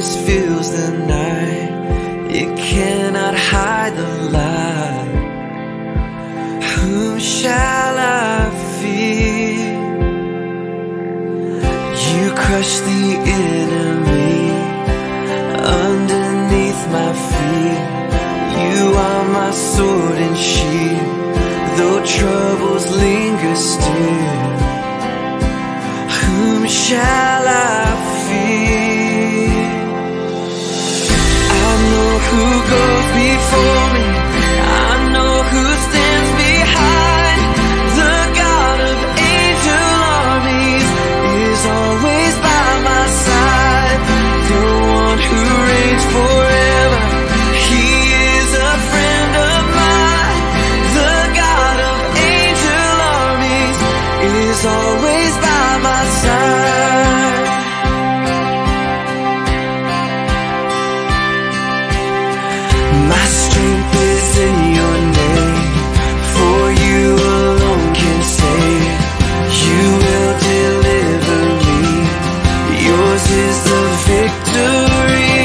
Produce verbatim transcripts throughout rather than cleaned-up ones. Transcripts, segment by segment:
darkness fills the night, it cannot hide the light. Whom shall I fear? You crush the enemy underneath my feet. You are my sword and shield, though troubles linger still. Whom shall I fear? I know who goes before me, I know who stands behind. The God of angel armies is always by my side. The one who reigns forever, he is a friend of mine. The God of angel armies is always by my side. My strength is in your name, for you alone can save. You will deliver me, yours is the victory.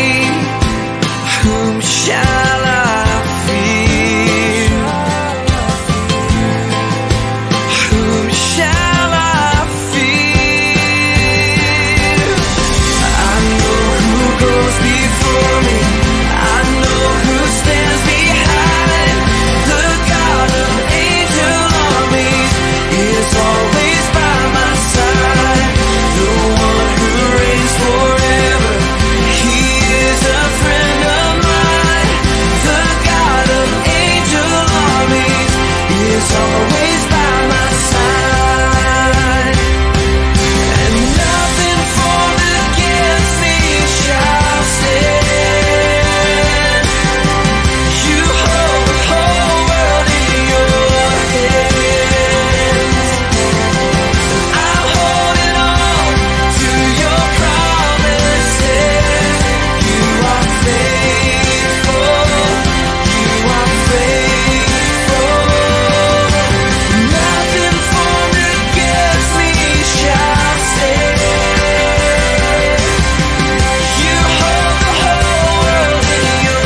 Whom shall I fear? Whom shall I fear? I know who goes before me, I know who stands behind. The God of angel armies is always by my side. The one who reigns forever, he is a friend of mine. The God of angel armies is always by my side. And nothing formed against me shall stand. You hold the whole world in your hands. I'm holding on to your promises. You are faithful, you are faithful. Nothing formed against me shall stand. You hold the whole world in your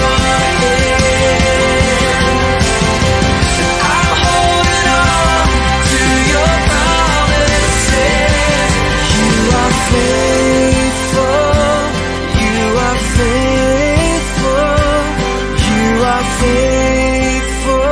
hands. I'm holding on to your promises. You are faithful, you are faithful, you are faithful.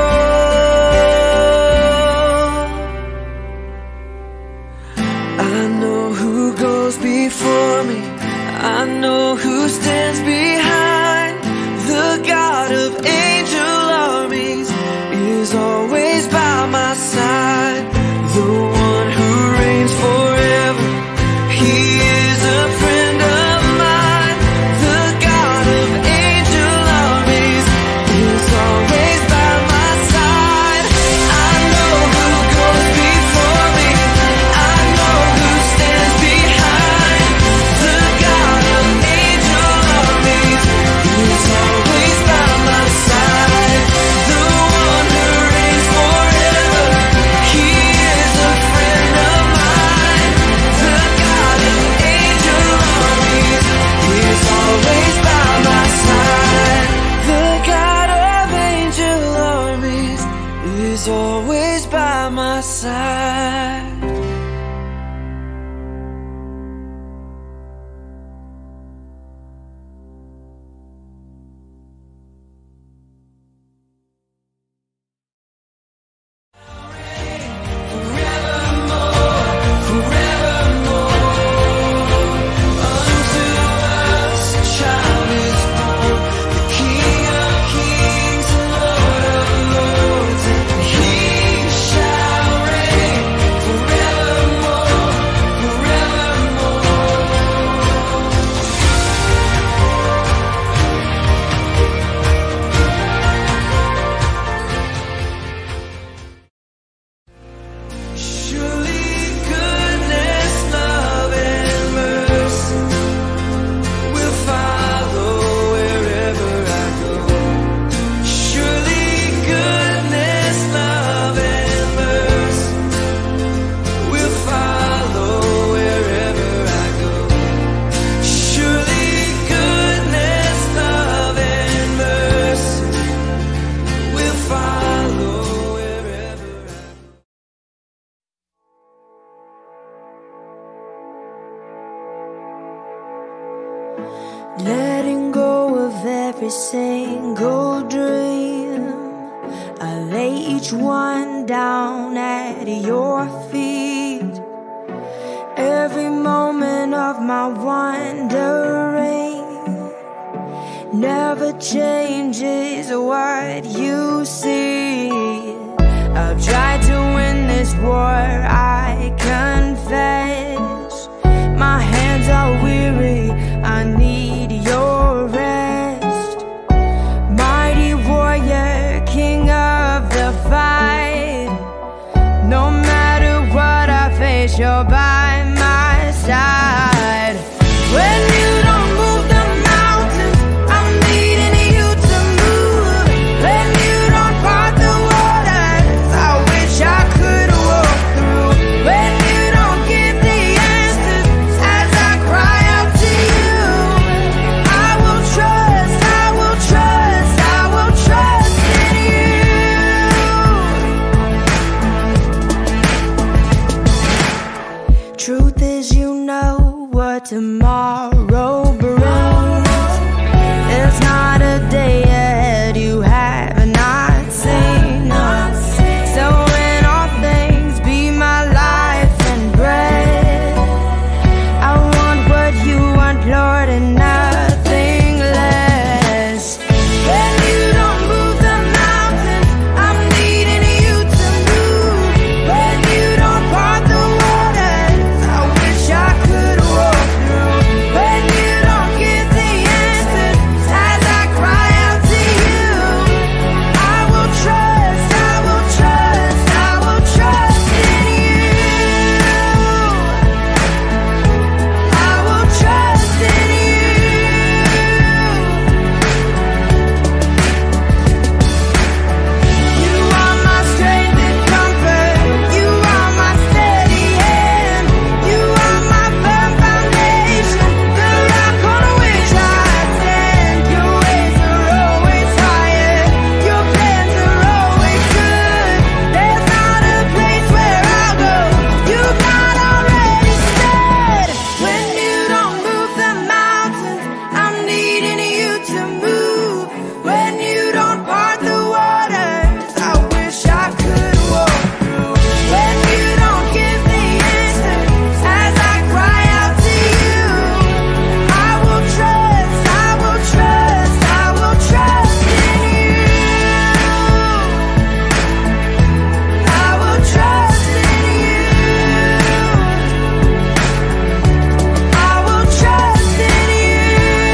I know who goes before me, I know who stands behind. The God of angel armies is always by my side. The one who reigns forever, he is a friend of mine. The God of angel armies is always by my side. I know who goes before me, I know who stands behind. The God of angel armies is always by my side. The one who reigns forever, he is a friend of mine. The God of angel armies is always by my side. The God of angel armies is always by my side. Forever letting go of every single dream. I lay each one down at your feet. Every moment of my wandering never changes what you see. I've tried to win this war, I confess. My hands are weary, I need your rest. Mighty warrior, king of the fight. No matter what I face, you're by my side. When you don't move the mountains, I'm needing you to move. When you don't part the waters, I wish I could walk through. When you don't give the answers as I cry out to you, I will trust, I will trust, I will trust in you. Truth is, you know what tomorrow brings. There's not a day ahead you have not seen. So in all things, be my life and breath. I want what you want, Lord, and nothing less. When you don't move the mountains, I'm needing you to move. When you don't part the waters, I wish I could walk through. When you don't give the answers as I cry out to you, I will trust, I will trust, I will trust in you. I will trust in you. You are my strength and comfort. You are my steady hand. You are my firm foundation, the rock on which I stand. Your ways are always higher. Your plans are always good. There's not a place where I'll go you've not already said. When you don't move the mountains, I'm needing you to move. When you don't part the waters, I wish I could walk through. When you don't give the answers as I cry out to you, I will trust, I will trust, I will trust in you. I will trust in you. I will trust in you.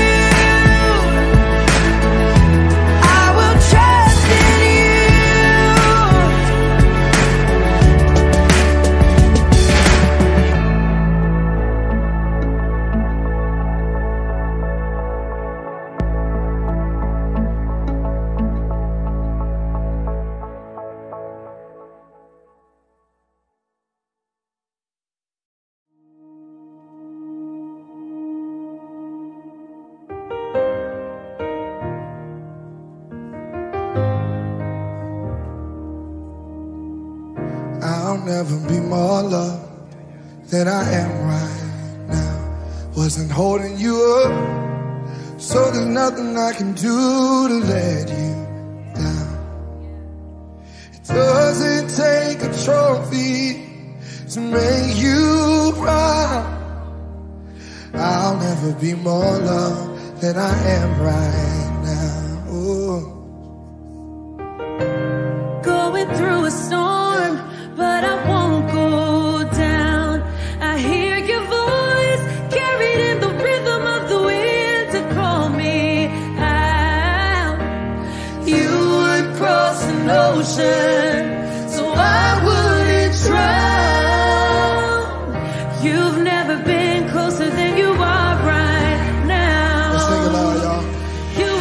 I will trust in you. I'll never be more loved than I am right now. Wasn't holding you up, so there's nothing I can do to let you down. It doesn't take a trophy to make you proud. I'll never be more loved than I am right now. Ooh. Going through a storm, but I won't go down. I hear your voice carried in the rhythm of the wind to call me out. You would cross an ocean so I wouldn't drown. You've never been closer than you are right now. Let's sing it loud, y'all. You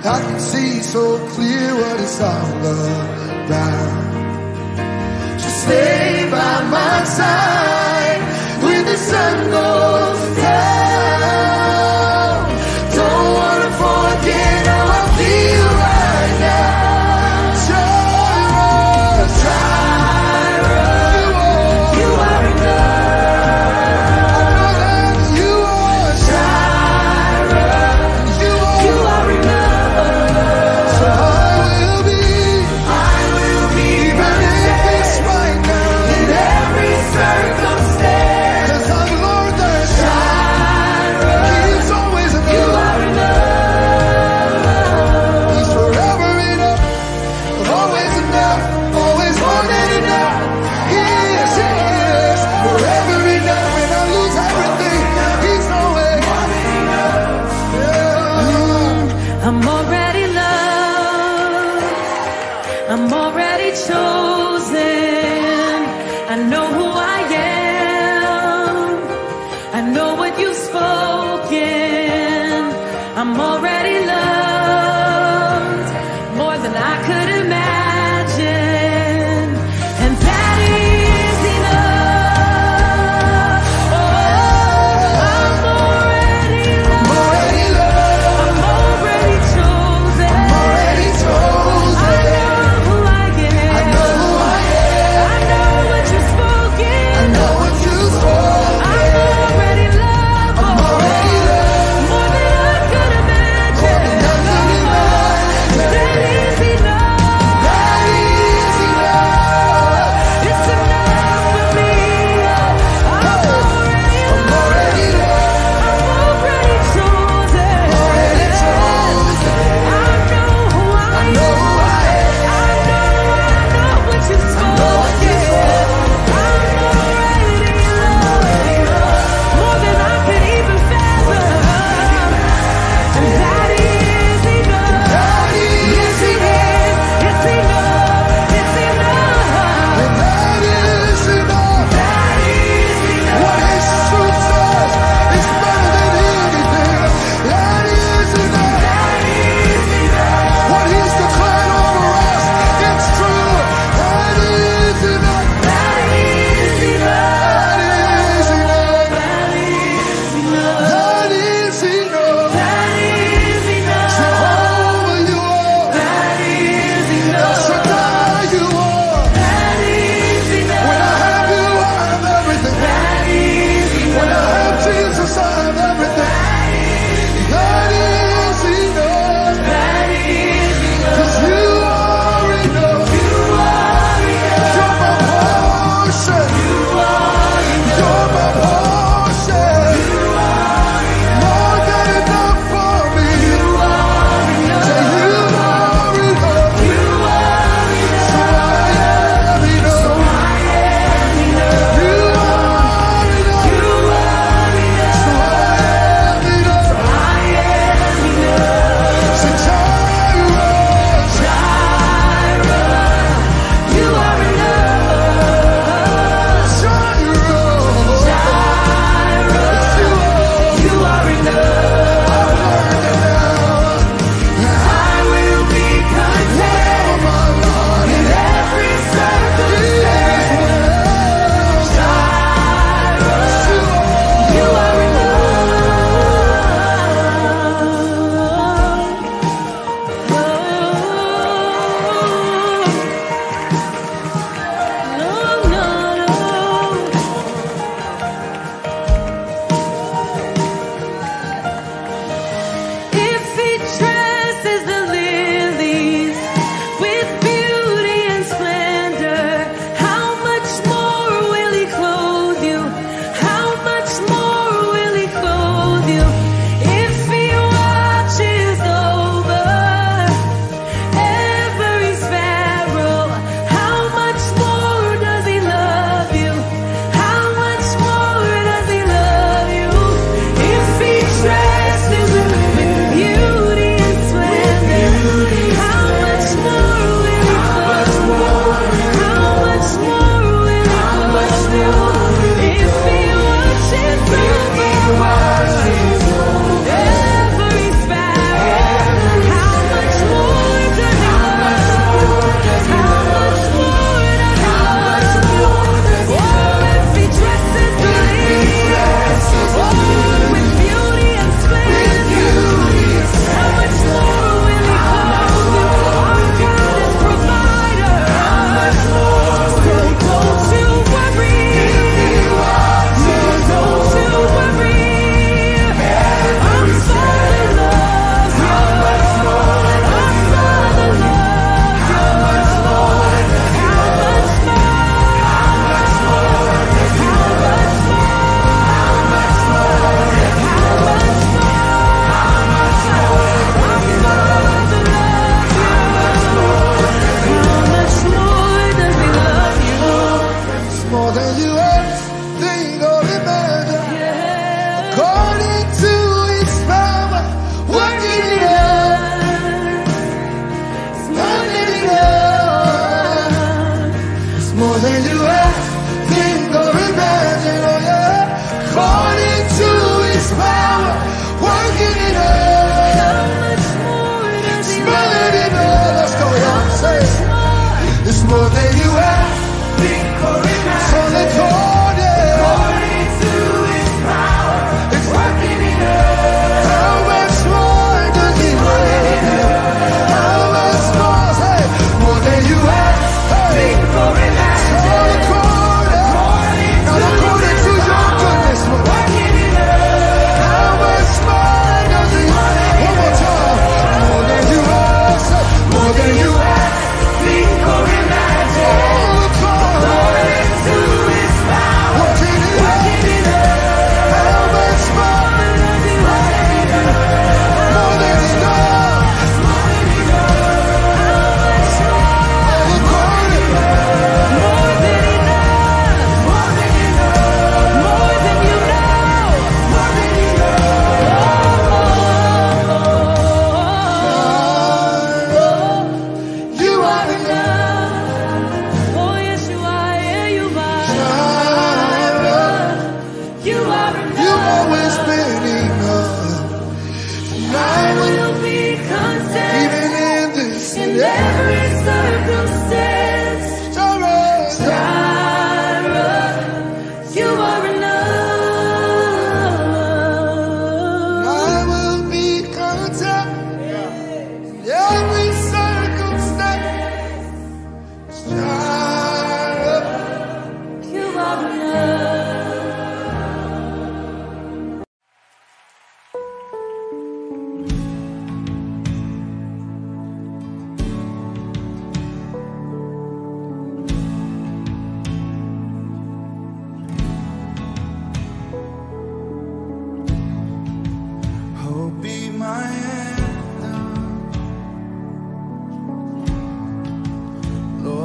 I can see so clear what it's all about. Just stay by my side when the sun goes down. Don't wanna forget how I feel right now. Jireh, Jireh, you are enough. I know that you are Jireh, you are, you are enough. So I will be, I will be even in this right now, in every circumstance. 'Cause I've learned that Jireh, He's always enough. You are enough. He's forever enough, always enough, always more than enough. He is, He is forever enough. When I lose everything, He's always more than enough. Yeah. I'm already loved. I'm already chosen. I know who I am. I know what you've spoken. I'm already loved more than I could imagine. And that is enough. Oh, I'm already loved. Already loved, I'm already chosen. already chosen. I know who I am. I know who I am. I know what you've spoken. I know what you spoke. I'm already loved. I'm already loved, More than I could imagine. more than I could imagine. That is enough.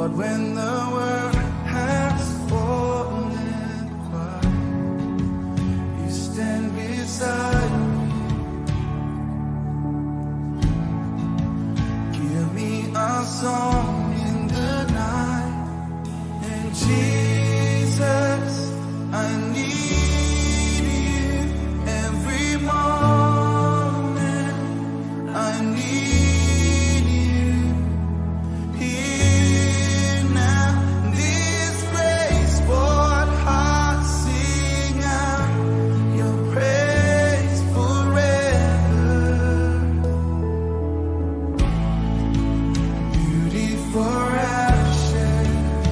Lord, when the world has fallen quiet, you stand beside me. Give me a song in the night, and Jesus, I need you every moment. I need you here now. This grace, Lord, heart sing out your praise forever. Beauty for ashes,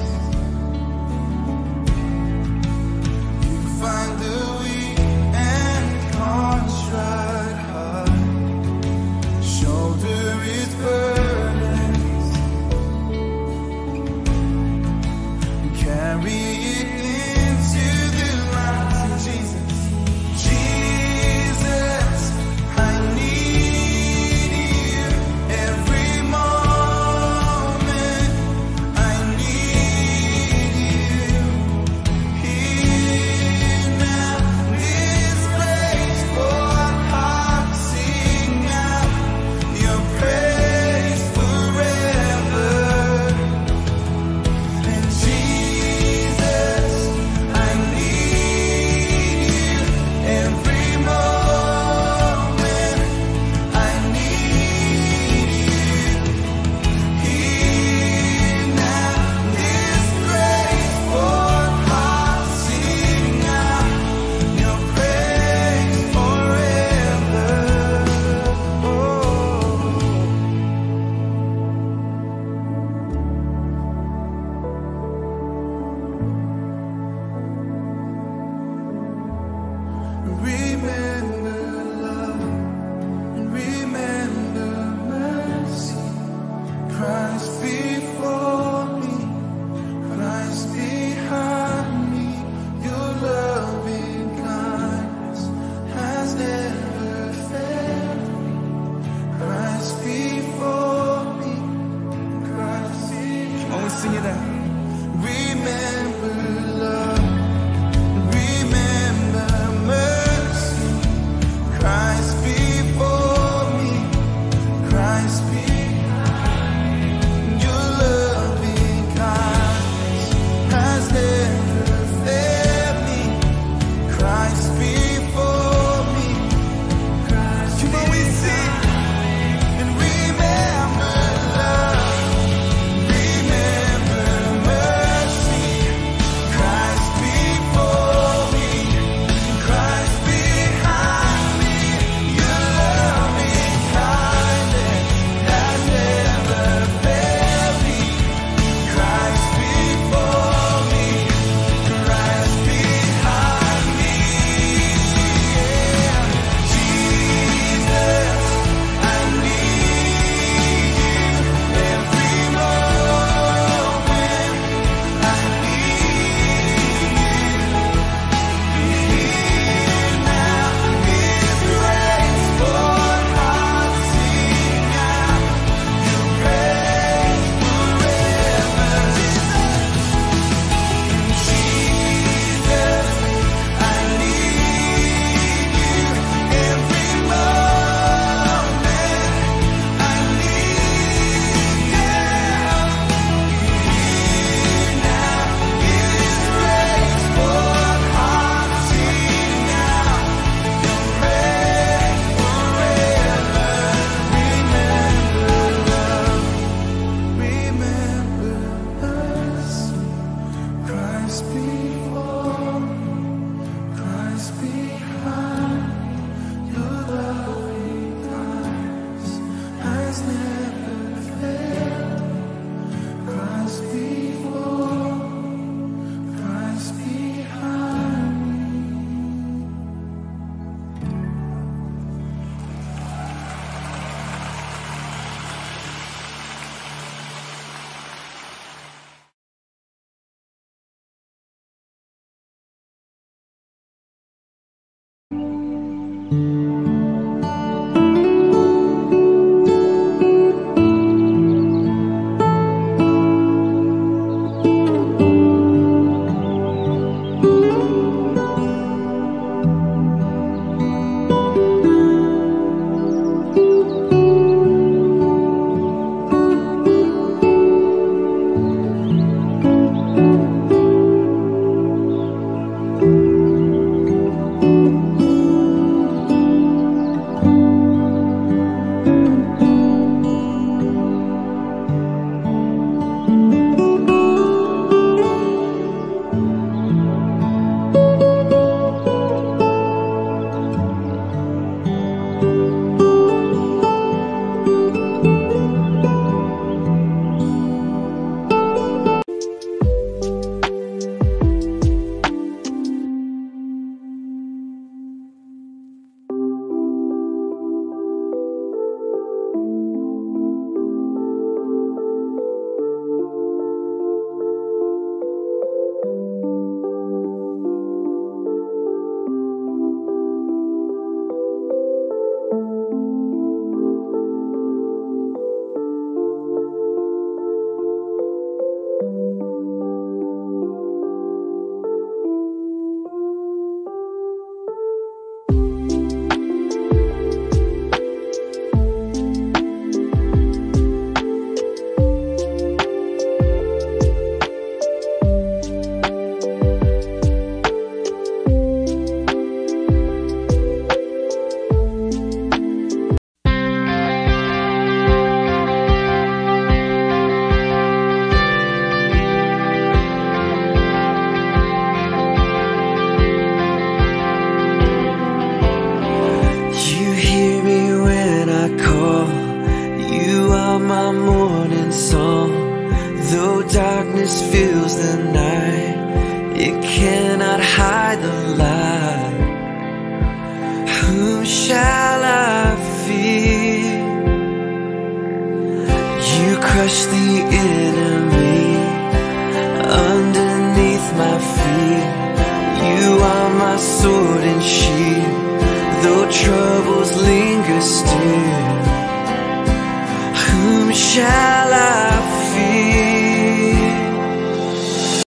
you find the weak and contrite heart. Shoulder its burdens, carry it into the light. Jesus, Jesus, I need you every moment. I need you here now. This place, Lord, heart sing out your praise forever. And Jesus, I need you every moment. I need you here now. This grace, Lord, heart sing out your praise forever. Oh. Remember love and remember mercy. Christ before me, Christ behind me. Your loving kindness has never failed me. Christ before me, Christ behind me. Oh, sing it out. Remember love, remember mercy. Christ before me, Christ behind me. Your loving kindness has never failed me. Christ before me, Christ. Come on, we sing and remember love, remember mercy. Christ are my morning song. Though darkness fills the night, it cannot hide the light. Whom shall I fear? You crush the enemy underneath my feet. You are my sword and shield. Though troubles linger still, whom shall